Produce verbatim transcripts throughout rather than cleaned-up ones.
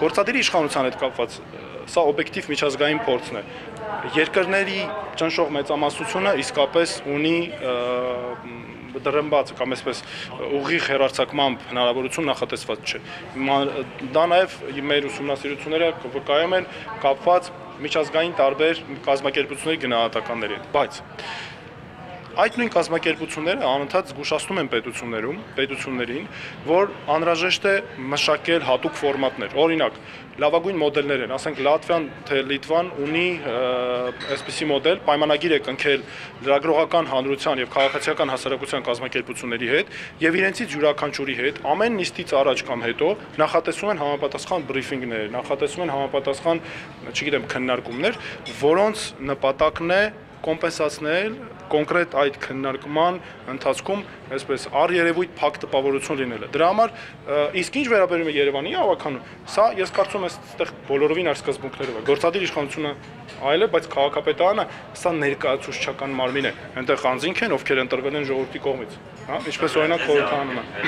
Գործադիրի իշխանության հետ կապված սա օբյեկտիվ միջազգային փորձն է։ Երկրների ճնշող մեծամասնությունը իսկապես ունի դրամբաց կամ այսպես ուղիղ հեռարձակմամբ հնարավորություն նախատեսված չէ։ Դա նաև մեր ուսումնասիրությունները վկայում են կապված միջազգային տարբեր կազմակերպությունների գնահատականների հետ, բայց այդ նույն կազմակերպությունները անընդհատ զգուշացնում են պետություններում, պետություններին, որ անհրաժեշտ է մշակել հատուկ ֆորմատներ։ Օրինակ, լավագույն մոդելներ են, ասենք Լատվիան, թե Լիտվան ունի այսպիսի մոդել, պայմանագիր է կնքել լրագրողական հանրության եւ քաղաքացիական հասարակության կազմակերպությունների հետ եւ իրենցից յուրաքանչյուրի հետ ամեն նիստից առաջ կամ հետո նախատեսում են համապատասխան բրիֆինգներ, նախատեսում են համապատասխան, չգիտեմ, քննարկումներ, որոնց նպատակն է կոմպենսացնել կոնկրետ այդ քննարկման ընթացքում այսպես առերևույթ փակ տպավորություն լինելը։ Դրա համար իսկ ինչ վերաբերում է Երևանի ավականու, սա ես կարծում եմ այստեղ բոլորովին այլ սկզբունքներով է։ Գործադիր իշխանությունը այլ է, բայց քաղաքապետարանը սա ներկայացուցչական մարմին է։ Այնտեղ անձինք են, ովքեր ընտրվել են ժողովրդի կողմից, հա, ինչպես օրինակ խորհրդարանում է։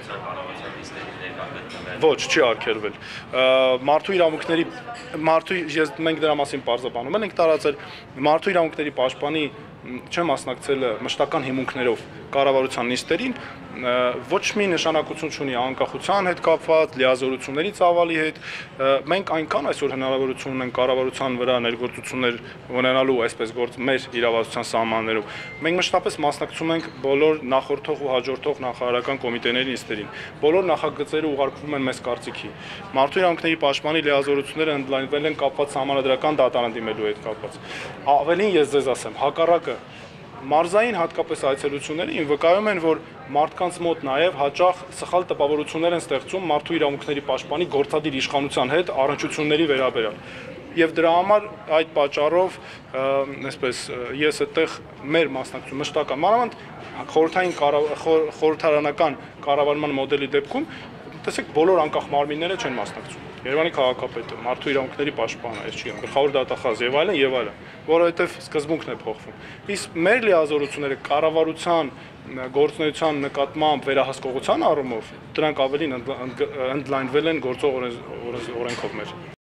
Ոչ, չի արգելվել։ Մարդու իրավունքների մարդու ես մենք դրա մասին պարզաբանում ենք տարածել մարդու իրավունքների պաշտպանի չեմ մասնակցել մշտական հիմունքներով կառավարության նիստերին, ոչ մի նշանակություն չունի անկախության հետ կապված, լիազորությունների ծավալի հետ, մենք այնքան այսօր հնարավորություն ունենք կառավարության վրա ներգործություններ ունենալու այսպես գործ մեր իրավասության սահմաններում։ Մենք մշտապես մասնակցում ենք բոլոր նախորդող ու հաջորդող նախարարական կոմիտեների նիստերին։ Բոլոր նախագծերը ուղարկվում են մեզ կարծիքի։ Մարդու իրավունքների պաշտպանի լիազորությունները ընդլայնվել են կապված համանդրական դատարան դիմելու հետ կապված։ Ավելին ես ձեզ ասեմ, հակառակը մարզային հատկապես այցելությունները վկայում են, որ մարդկանց մոտ նաև հաճախ սխալ տպավորություններ են ստեղծում մարդու իրավունքների պաշտպանի գործադիր իշխանության հետ առնչությունների վերաբերյալ։ Եվ դրա համար այդ պատճառով այսպես ես այդտեղ մեր մասնակցություն մշտական մանավանդ խորհրդային խորհրդարանական կառավարման մոդելի դեպքում տեսեք բոլոր անկախ մարմինները չեն մասնակցում։ Երևանի քաղաքապետը, մարդու իրավունքների պաշտպանը, այս չի, գլխավոր դատախազ եւ այլն եւ այլն, որովհետեւ սկզբունքն է փոխվում։ Իսկ մեր լիազորությունները կառավարության գործունեության նկատմամբ վերահսկողության առումով դրանք ավելի ընդլայնվել են գործող օրենքով մեր։